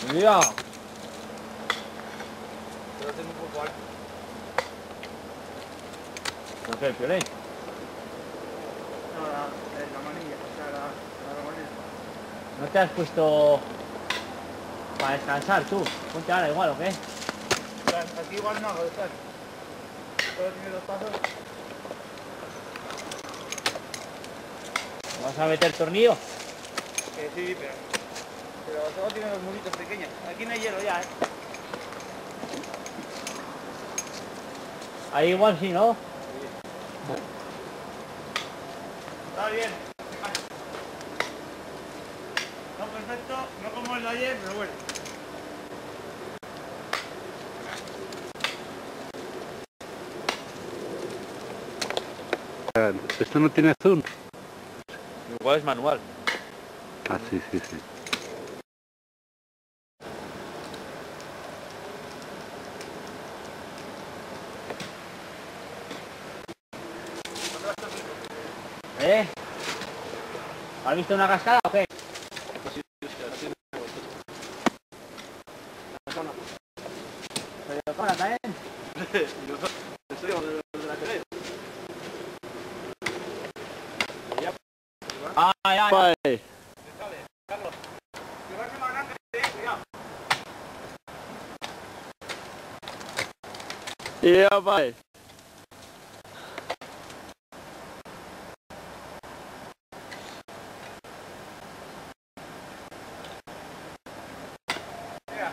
Mira. Pero tengo un poco alto. ¿Pero qué, el piolín? No, la manilla, o sea, la manilla. ¿No te has puesto para descansar tú? Ponte ahora igual, ¿o qué? Aquí igual no, ¿dónde estás? Solo tiene 2 pasos. ¿Vas a meter tornillo? Sí, pero solo tiene 2 muritos pequeños. Aquí no hay hielo ya, Ahí igual sí, ¿no? Está bien. No perfecto, no como el de ayer, pero bueno. Esto no tiene zoom. Igual es manual. Ah, sí, sí, sí. ¿Eh? ¿Has visto una cascada o qué? ¿Pero con la también? Ay, ay, Pai. Carlos. Que va a ser más grande, cuidado. Yeah, pai. Mira.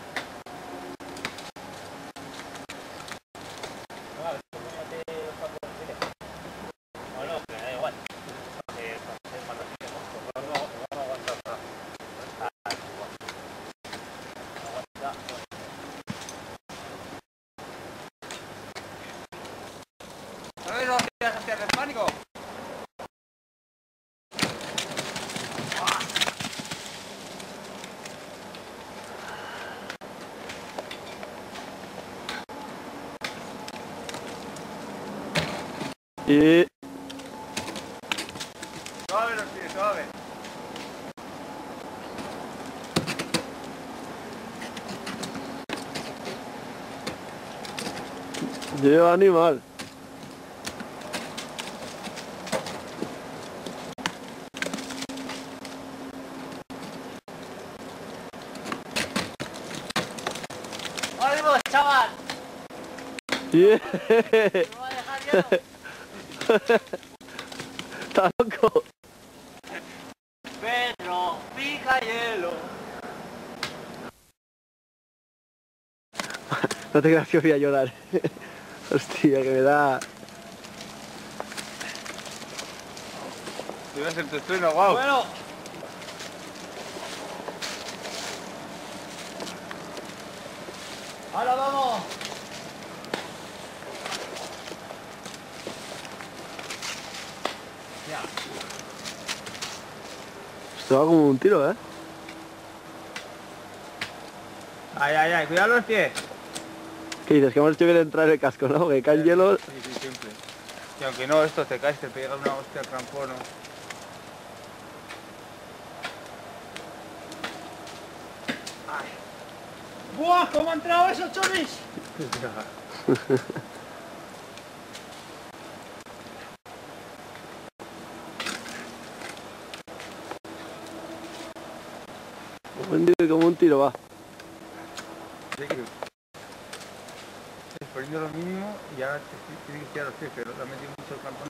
¿Sabes lo que vas a hacer del pánico? Y... Suave los pies, suave. Lleva animal. ¡Ánimo, chaval! Yeah. ¿Me va a dejar hielo? Está loco. Pedro, pica hielo. No te creas que voy a llorar. Hostia, que me da... Debe ser tu estreno, guau. Bueno. ¡Ahora vamos! Ya. Esto va como un tiro, ¿eh? Ay, ay, ay, cuidado los pies. ¿Qué dices? Que hemos hecho bien entrar el casco, ¿no? Que cae el hielo... Sí, sí, siempre. Y aunque no, esto te caes, te pega una hostia al crampono. Ay. ¡Buah! ¿Cómo ha entrado eso, chovis? Como un tiro, va. Sí, que... Poniendo lo mínimo y ya tiene que tirar los pies, pero le ha metido mucho el crampón.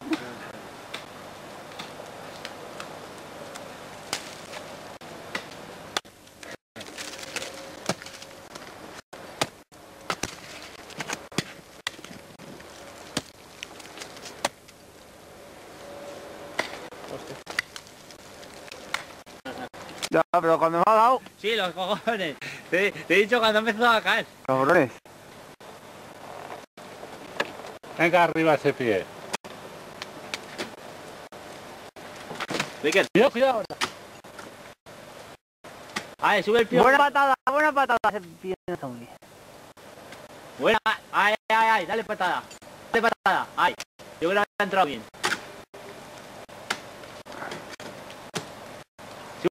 Ya, pero cuando me ha dado... Sí, los cojones. Te he dicho cuando empezó a caer. Cabrones. Venga arriba ese pie. Wicked. Cuidado, cuidado. Ay, sube el pie. Buena patada ese pie de zombie. Buena. Ay, ay, ay, dale patada. Dale patada. Ay, yo creo que ha entrado bien.